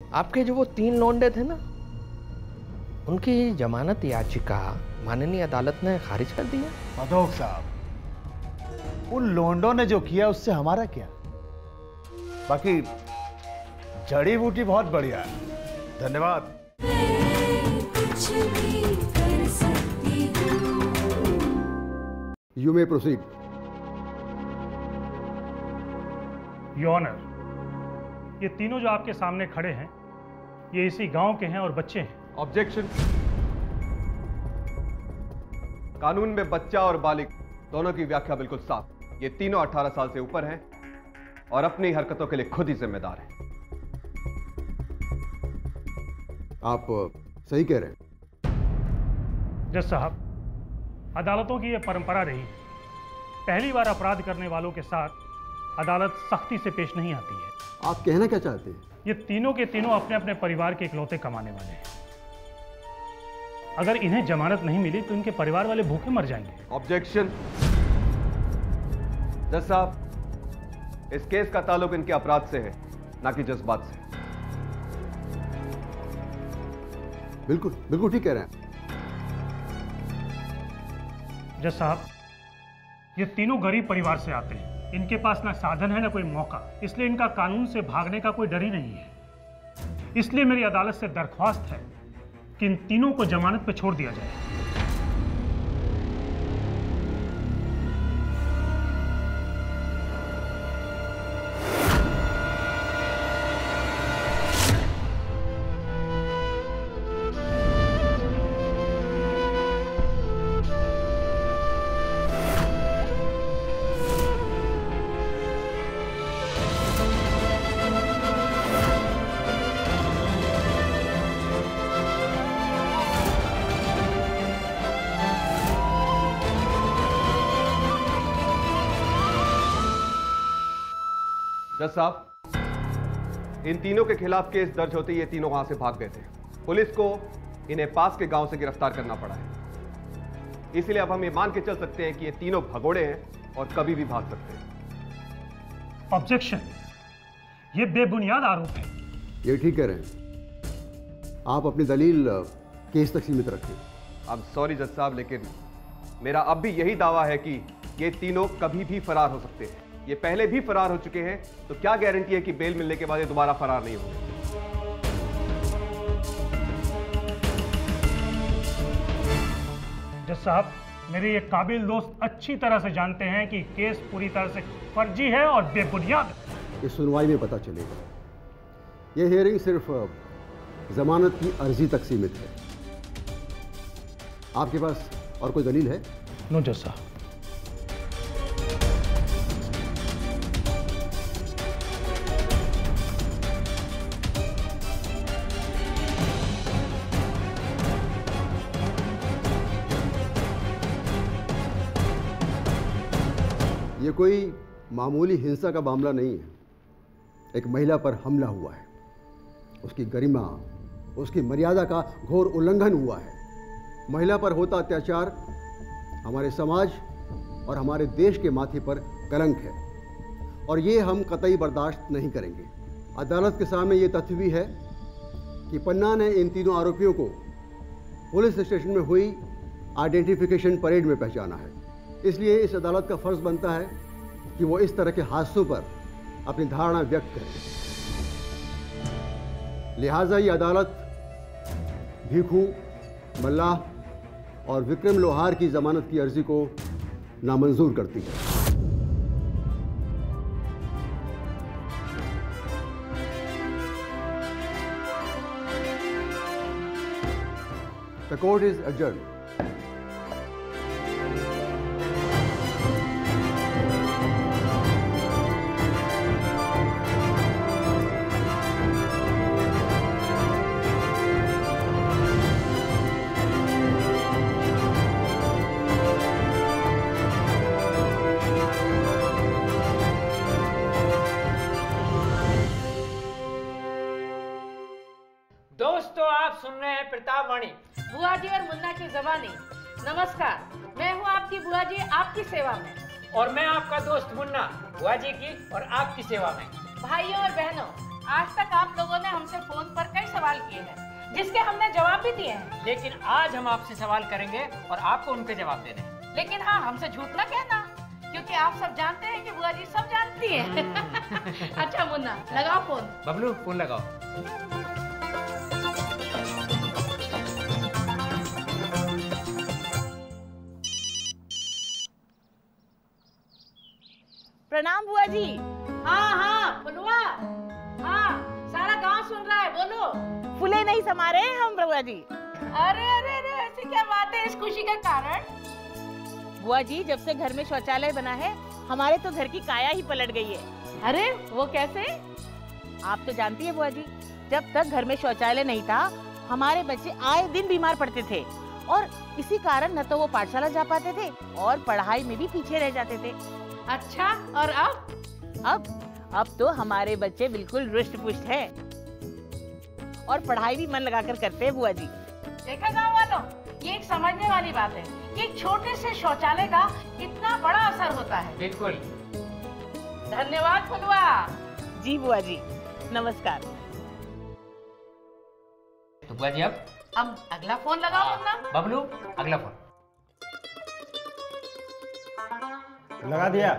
आपके जो वो 3 लौंडे थे ना, उनकी जमानत याचिका माननीय अदालत ने खारिज कर दिया। मधोक साहब, उन लोंडों ने जो किया उससे हमारा क्या? बाकी जड़ी बूटी बहुत बढ़िया है। धन्यवाद। You may proceed. Your honour, ये तीनों जो आपके सामने खड़े हैं, ये इसी गांव के हैं और बच्चे हैं। ऑब्जेक्शन। कानून में बच्चा और बालिग दोनों की व्याख्या बिल्कुल साफ। ये तीनों 18 साल से ऊपर हैं और अपनी हरकतों के लिए खुद ही जिम्मेदार हैं। आप सही कह रहे हैं। जज साहब, अदालतों की यह परंपरा रही है, पहली बार अपराध करने वालों के साथ अदालत सख्ती से पेश नहीं आती है। आप कहना क्या चाहते हैं? ये तीनों के तीनों अपने अपने परिवार के इकलौते कमाने वाले हैं। अगर इन्हें जमानत नहीं मिली तो इनके परिवार वाले भूखे मर जाएंगे। ऑब्जेक्शन। जज साहब, इस केस का ताल्लुक इनके अपराध से है, ना कि जज्बात से। बिल्कुल बिल्कुल ठीक कह रहे हैं। जज साहब, ये तीनों गरीब परिवार से आते हैं, इनके पास ना साधन है ना कोई मौका, इसलिए इनका कानून से भागने का कोई डर ही नहीं है। इसलिए मेरी अदालत से दरख्वास्त है कि इन तीनों को जमानत पर छोड़ दिया जाए। जज साहब, इन तीनों के खिलाफ केस दर्ज होते ही ये तीनों वहां से भाग गए थे। पुलिस को इन्हें पास के गांव से गिरफ्तार करना पड़ा है। इसलिए अब हम ये मान के चल सकते हैं कि ये तीनों भगोड़े हैं और कभी भी भाग सकते हैं। ऑब्जेक्शन। ये बेबुनियाद आरोप है। ये ठीक कह रहे हैं। आप अपनी दलील केस तक सीमित रखें। आई एम सॉरी जज साहब, लेकिन मेरा अब भी यही दावा है कि ये तीनों कभी भी फरार हो सकते हैं। ये पहले भी फरार हो चुके हैं, तो क्या गारंटी है कि बेल मिलने के बाद ये दोबारा फरार नहीं होंगे? जज साहब, मेरे ये काबिल दोस्त अच्छी तरह से जानते हैं कि केस पूरी तरह से फर्जी है और बेबुनियाद है। इस सुनवाई में पता चलेगा। यह हियरिंग सिर्फ जमानत की अर्जी तक सीमित है। आपके पास और कोई दलील है? नो जज साहब। ये कोई मामूली हिंसा का मामला नहीं है। एक महिला पर हमला हुआ है, उसकी गरिमा, उसकी मर्यादा का घोर उल्लंघन हुआ है। महिला पर होता अत्याचार हमारे समाज और हमारे देश के माथे पर कलंक है और ये हम कतई बर्दाश्त नहीं करेंगे। अदालत के सामने ये तथ्य भी है कि पन्ना ने इन तीनों आरोपियों को पुलिस स्टेशन में हुई आइडेंटिफिकेशन परेड में पहचाना है। इसलिए इस अदालत का फर्ज बनता है कि वो इस तरह के हादसों पर अपनी धारणा व्यक्त करे। लिहाजा ये अदालत भीखू, मल्लाह और विक्रम लोहार की जमानत की अर्जी को नामंजूर करती है। The court is adjourned. दोस्तों, आप सुन रहे हैं प्रताप वाणी, बुआ जी और मुन्ना की ज़बानी। नमस्कार, मैं हूँ आपकी बुआ जी, आपकी सेवा में। और मैं आपका दोस्त मुन्ना, बुआ जी की और आपकी सेवा में। भाइयों और बहनों, आज तक आप लोगों ने हमसे फोन पर सवाल किए हैं जिसके हमने जवाब भी दिए हैं। लेकिन आज हम आपसे सवाल करेंगे और आपको उनके जवाब देने हैं। लेकिन हाँ, हमसे झूठ ना कहना, क्योंकि आप सब जानते हैं कि बुआ जी सब जानती हैं। अच्छा मुन्ना, लगाओ फोन। बबलू फोन लगाओ। प्रणाम बुआ जी। हाँ हाँ फुलवा, हाँ सारा गांव सुन रहा है, बोलो। फूले नहीं समा रहे हैं हम बुआ जी। अरे अरे अरे, ऐसी क्या बात है? इस खुशी का कारण? बुआ जी, जब से घर में शौचालय बना है हमारे तो घर की काया ही पलट गई है। अरे वो कैसे? आप तो जानती है बुआ जी, जब तक घर में शौचालय नहीं था हमारे बच्चे आए दिन बीमार पड़ते थे और इसी कारण न तो वो पाठशाला जा पाते थे और पढ़ाई में भी पीछे रह जाते थे। अच्छा, और अब तो हमारे बच्चे बिल्कुल रुष्ट पुष्ट हैं और पढ़ाई भी मन लगाकर करते हैं बुआ जी। देखा गाँव वालों, ये एक समझने वाली बात है कि एक छोटे से शौचालय का कितना बड़ा असर होता है। बिल्कुल। धन्यवाद फुलवा। जी बुआ जी, नमस्कार। तो बुआ जी अब अगला फोन लगाओ मुन्ना। बबलू अगला फोन लगा दिया।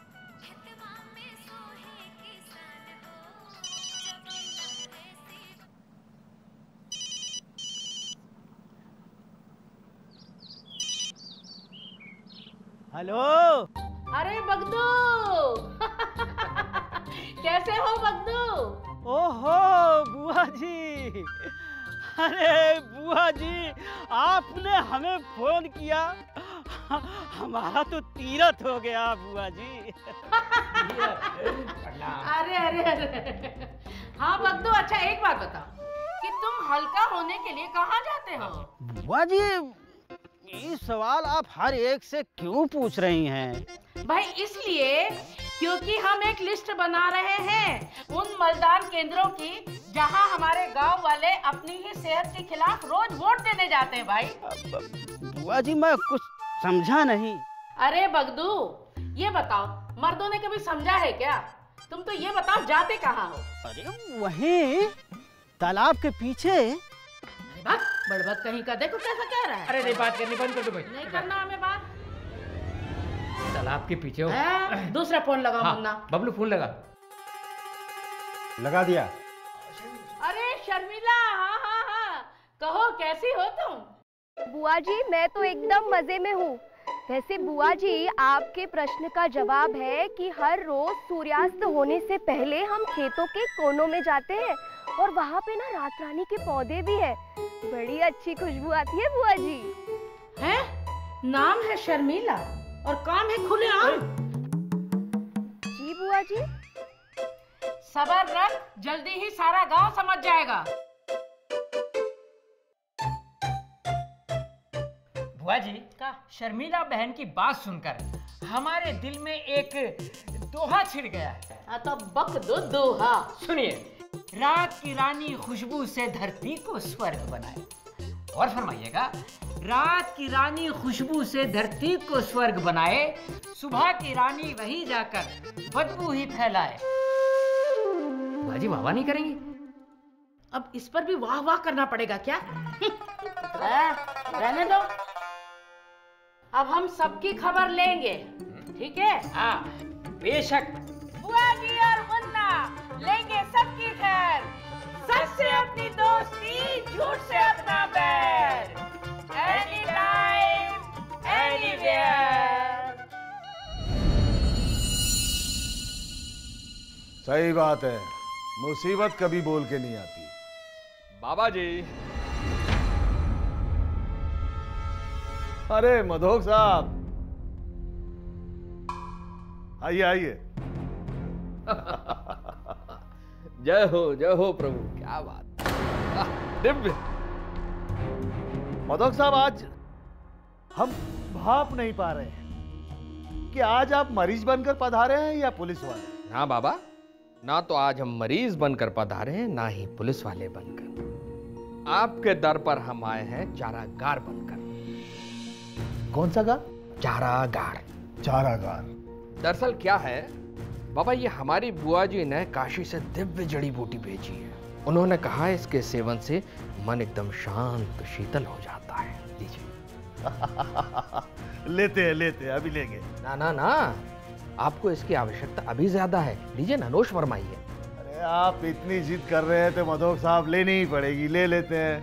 हेलो। अरे बगदू। कैसे हो बगदू? ओहो बुआ जी, अरे बुआ जी आपने हमें फोन किया, हमारा तो तीरथ हो गया बुआ जी। अरे अरे अरे, हाँ बगदू, अच्छा एक बात बताओ कि तुम हल्का होने के लिए कहाँ जाते हो? बुआ जी ये सवाल आप हर एक से क्यों पूछ रही हैं? भाई इसलिए क्योंकि हम एक लिस्ट बना रहे हैं उन मतदान केंद्रों की जहां हमारे गांव वाले अपनी ही सेहत के खिलाफ रोज वोट देने जाते हैं। भाई बुआ जी मैं कुछ समझा नहीं। अरे बगदू, ये बताओ मर्दों ने कभी समझा है क्या? तुम तो ये बताओ जाते कहाँ हो? अरे वहीं तालाब के पीछे। बड़बक कहीं का, देखो कैसा कह रहा है। अरे नहीं, बात करनी बंद कर दो भाई। नहीं करना हमें बात। तालाब के पीछे हो। दूसरा फोन लगाओ मुन्ना। बबलू फोन लगा दिया। अरे शर्मिला, हाँ हाँ हाँ, कहो कैसी हो तुम? बुआ जी मैं तो एकदम मजे में हूँ। वैसे बुआ जी, आपके प्रश्न का जवाब है कि हर रोज सूर्यास्त होने से पहले हम खेतों के कोनों में जाते हैं और वहाँ पे ना रात रानी के पौधे भी हैं। बड़ी अच्छी खुशबू आती है बुआ जी। है? नाम है शर्मिला और काम है खुलेआम। जी बुआ जी। सबर रख, जल्दी ही सारा गांव समझ जाएगा। बुआ जी का शर्मिला बहन की बात सुनकर हमारे दिल में एक दोहा छिड़ गया है। तो बक दो दोहा। सुनिए, रात की रानी खुशबू से धरती को स्वर्ग बनाए। और फरमाइएगा, रात की रानी खुशबू से धरती को स्वर्ग बनाए, सुबह की रानी वहीं जाकर बदबू ही फैलाए। बाजी वाह वाह नहीं करेंगी? अब इस पर भी वाह वाह करना पड़ेगा क्या? रहने दो, अब हम सबकी खबर लेंगे, ठीक है? हाँ बेशक। बुआ जी और मुन्ना लेंगे सबकी खैर। सच से अपनी दोस्ती, झूठ से अपना बैर। Any time, anywhere. सही बात है, मुसीबत कभी बोल के नहीं आती। बाबा जी। अरे मधोक साहब, आइए आइए। जय हो प्रभु, क्या बात। दिव्य। मधोक साहब, आज हम भाप नहीं पा रहे हैं कि आज आप मरीज बनकर पधारे हैं या पुलिस वाले। ना बाबा, ना तो आज हम मरीज बनकर पधारे हैं, ना ही पुलिस वाले बनकर। आपके दर पर हम आए हैं चारागार बनकर। कौन सा गार? चारागार। चारागार। दरअसल क्या है बाबा, ये हमारी बुआ जी ने काशी से दिव्य जड़ी बूटी भेजी है। उन्होंने कहा इसके सेवन से मन एकदम शांत शीतल हो जाता है। लीजिए। लेते हैं अभी लेंगे। ना ना ना, आपको इसकी आवश्यकता अभी ज्यादा है। लीजिए ना, नोश फरमाइए। अरे आप इतनी जिद कर रहे हैं तो मधोक साहब लेनी ही पड़ेगी, ले लेते हैं।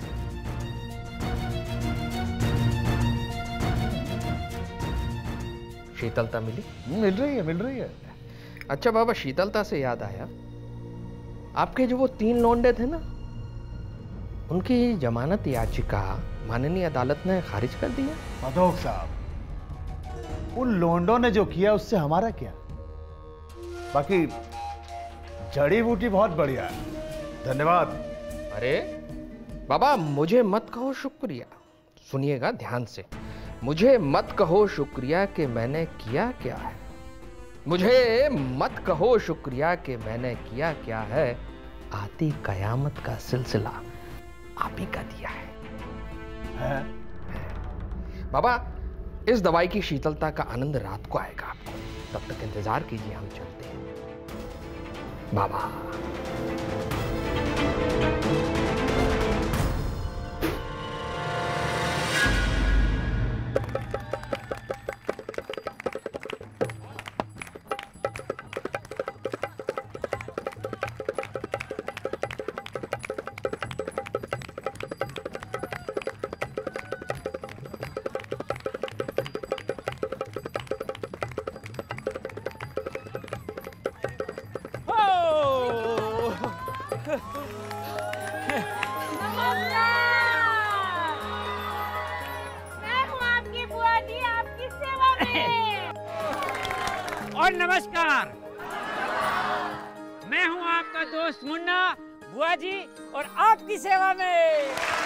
शीतलता मिली? मिल रही है। अच्छा बाबा, शीतलता से याद आया, आपके जो वो 3 लौंडे थे ना, उनकी जमानत याचिका माननीय अदालत ने खारिज कर दी है। मधोक साहब, उन लोंडों ने जो किया उससे हमारा क्या। बाकी जड़ी बूटी बहुत बढ़िया है, धन्यवाद। अरे बाबा, मुझे मत कहो शुक्रिया। सुनिएगा ध्यान से, मुझे मत कहो शुक्रिया कि मैंने किया क्या है। मुझे मत कहो शुक्रिया कि मैंने किया क्या है। आती कयामत का सिलसिला आप ही का दिया है। बाबा, इस दवाई की शीतलता का आनंद रात को आएगा आपको, तब तक इंतजार कीजिए, हम चलते हैं। बाबा। और नमस्कार, मैं हूं आपका दोस्त मुन्ना, बुआ जी और आपकी सेवा में।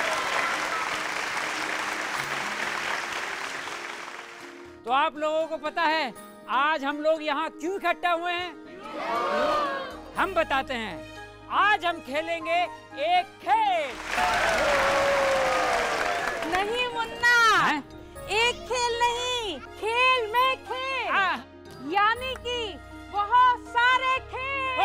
तो आप लोगों को पता है आज हम लोग यहाँ क्यों इकट्ठा हुए हैं? हम बताते हैं। आज हम खेलेंगे एक खेल। नहीं मुन्ना, एक खेल नहीं, खेल में खेल, यानी कि बहुत सारे खेल।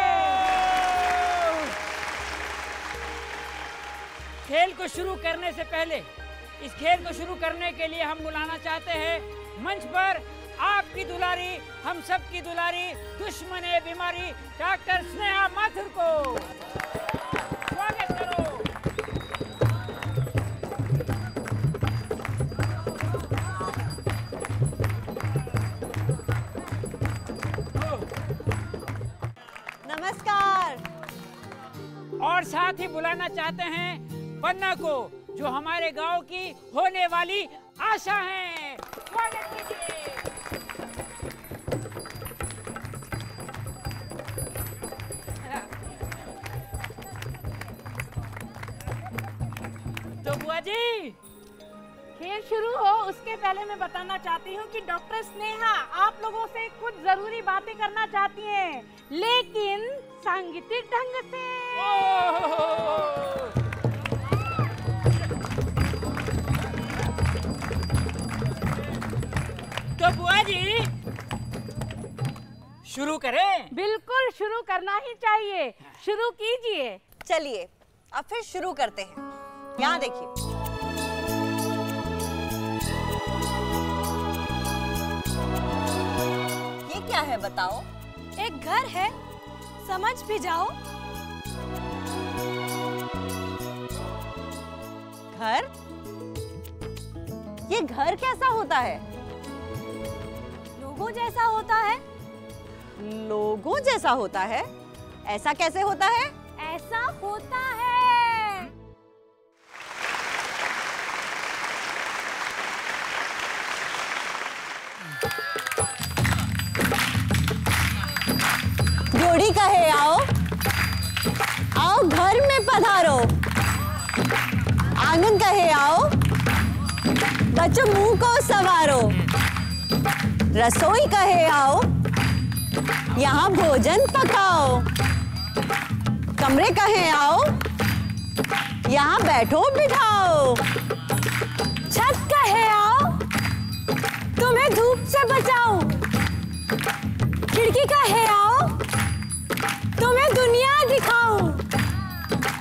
खेल को शुरू करने से पहले, इस खेल को शुरू करने के लिए हम बुलाना चाहते हैं मंच पर आपकी दुलारी, हम सब की दुलारी, दुश्मन बीमारी डॉक्टर स्नेहा माथुर को। स्वागत करो। नमस्कार। और साथ ही बुलाना चाहते हैं पन्ना को, जो हमारे गांव की होने वाली आशा हैं। स्वागत कीजिए। तो बुआ जी, खेल शुरू हो उसके पहले मैं बताना चाहती हूँ कि डॉक्टर स्नेहा आप लोगों से कुछ जरूरी बातें करना चाहती हैं, लेकिन सांगीतिक ढंग से। तो बुआ जी, शुरू करें? बिल्कुल शुरू करना ही चाहिए, शुरू कीजिए। चलिए अब फिर शुरू करते हैं। यहाँ देखिए, ये क्या है बताओ? एक घर है, समझ भी जाओ। घर? ये घर कैसा होता है? लोगों जैसा होता है। लोगों जैसा होता है? ऐसा कैसे होता है? ऐसा होता है। जोड़ी कहे आओ, आओ घर में पधारो। आंगन कहे आओ, बच्चों मुंह को सवारो। रसोई कहे आओ, यहाँ भोजन पकाओ। कमरे कहे आओ, यहाँ बैठो बिठाओ। छत कहे आओ, तुम्हें धूप से बचाओ। खिड़की कहे आओ, तुम्हें दुनिया दिखाओ।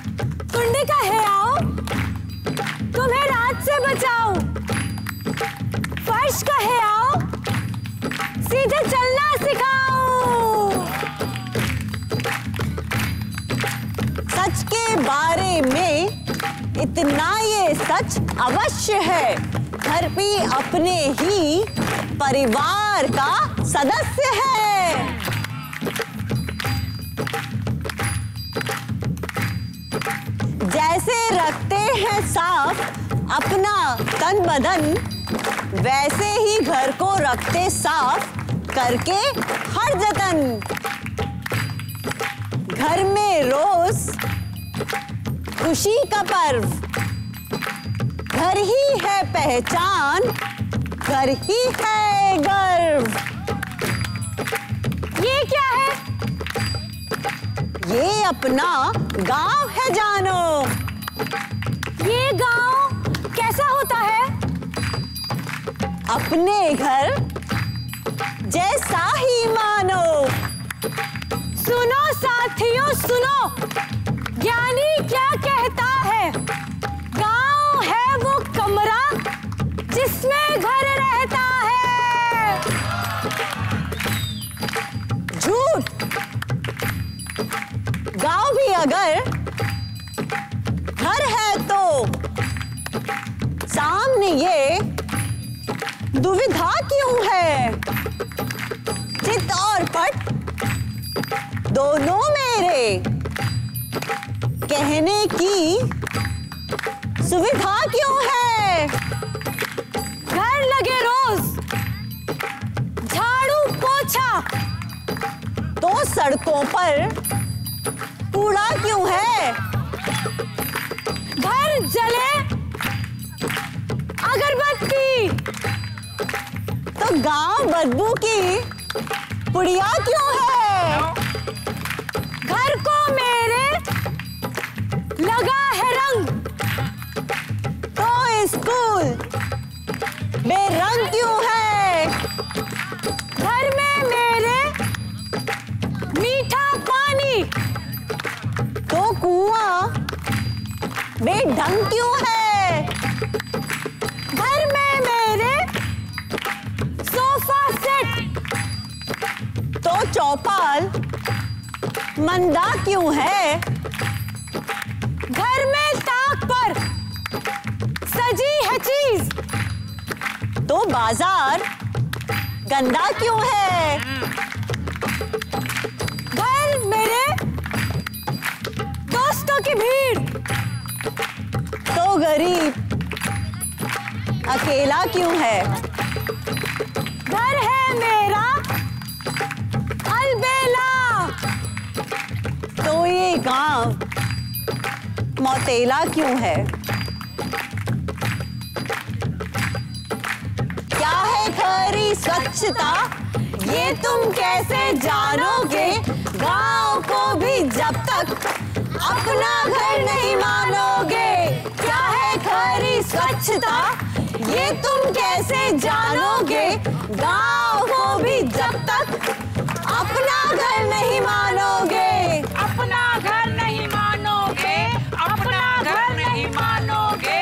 बारे में इतना ये सच अवश्य है, घर भी अपने ही परिवार का सदस्य है। जैसे रखते हैं साफ अपना तन बदन, वैसे ही घर को रखते साफ करके हर जतन। घर में रोज खुशी का पर्व, घर ही है पहचान, घर ही है गर्व। ये क्या है? ये अपना गांव है जानो। ये गांव कैसा होता है? अपने घर जैसा ही मानो। सुनो साथियों सुनो, ज्ञानी क्या कहता है? गांव है वो कमरा जिसमें घर रहता है। झूठ। गांव भी अगर घर है तो सामने ये दुविधा क्यों है? चित और पट दोनों मेरे कहने की सुविधा क्यों है? घर लगे रोज झाड़ू पोछा, तो सड़कों पर कूड़ा क्यों है? घर जले अगरबत्ती, तो गांव बदबू की पुड़िया क्यों है? घर को मेरे लगा है रंग, तो स्कूल बेरंग क्यों है? घर में मेरे मीठा पानी, तो कुआं बेढंग क्यों है? घर में मेरे सोफा सेट, तो चौपाल मंदा क्यों है? घर में ताक पर सजी है चीज, तो बाजार गंदा क्यों है? घर मेरे दोस्तों की भीड़, तो गरीब अकेला क्यों है? घर है मेरा अलबेला, तो ये गांव मौतेला क्यों है? क्या है खरी स्वच्छता ये तुम कैसे जानोगे? गांव को भी जब तक अपना घर नहीं मानोगे। क्या है खरी स्वच्छता ये तुम कैसे जानोगे? गांव को भी जब तक अपना घर नहीं मानोगे। अपना घर नहीं मानोगे, अपना घर नहीं मानोगे।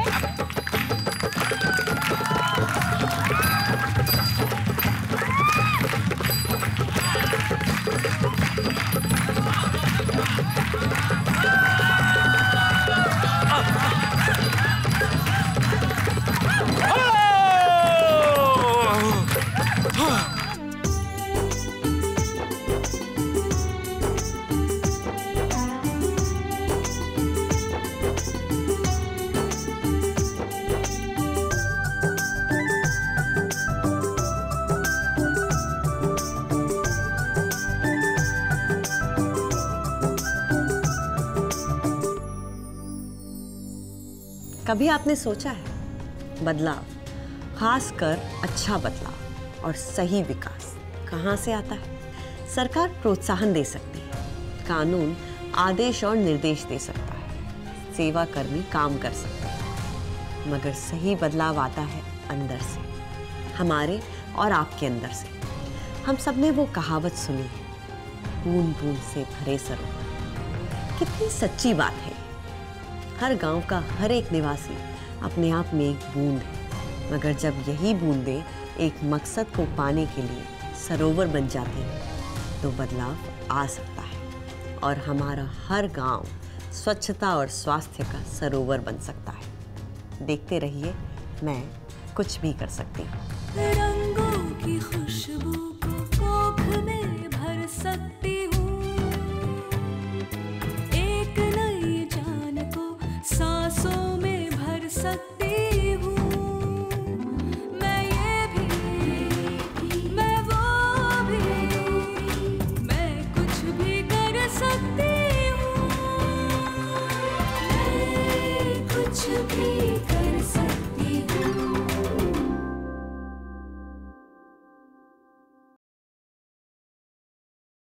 कभी आपने सोचा है बदलाव, खासकर अच्छा बदलाव और सही विकास कहाँ से आता है? सरकार प्रोत्साहन दे सकती है, कानून आदेश और निर्देश दे सकता है, सेवा कर्मी काम कर सकते हैं, मगर सही बदलाव आता है अंदर से, हमारे और आपके अंदर से। हम सब ने वो कहावत सुनी है, बूंद बूंद से भरे सरोवर। कितनी सच्ची बात है। हर गांव का हर एक निवासी अपने आप में एक बूंद है, मगर जब यही बूंदें एक मकसद को पाने के लिए सरोवर बन जाती हैं, तो बदलाव आ सकता है और हमारा हर गांव, स्वच्छता और स्वास्थ्य का सरोवर बन सकता है। देखते रहिए, मैं कुछ भी कर सकती हूँ।